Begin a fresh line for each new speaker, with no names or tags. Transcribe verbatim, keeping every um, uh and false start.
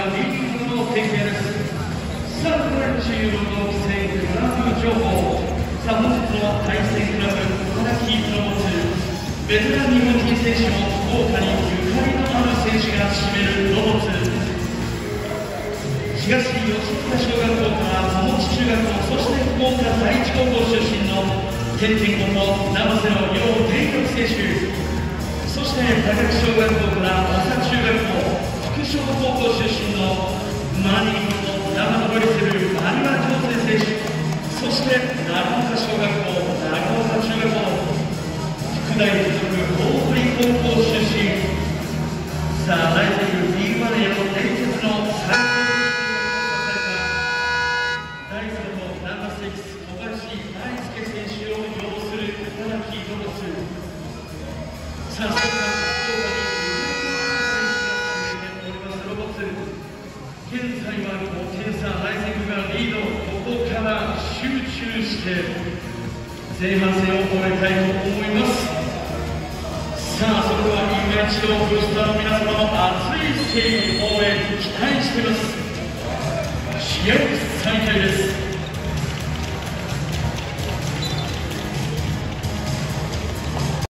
はリーディングの展開です。さあ、これ注目の規制クラブ情報。さあ、本日の対戦クラブ、茨城プロモツ、ベテラン日本人選手も豪華にゆかりのある選手が占めるロボツ。東吉岡小学校から佐野中学校、そして福岡第一高校出身の天天こと生瀬の楊天力選手、そして高木小学校から朝中学校、福島高校出身のマニーこと生登りする有馬上成選手、そして長岡小学校、長岡中学校、福大附属大堀高校出身。さあ、大リーグ ビーワン への伝説の最高大佐とナンバーシックス小林大輔選手を擁する茨城ロボツ。さあ、そんな福岡に有名な選手が決めておりますロボツ。現在はごてん差、大輔がリード。ここから集中して前半戦を終えたいと思います。さあ、それでは今一度ブースターの皆様の熱い声援応援期待しています。試合再開です。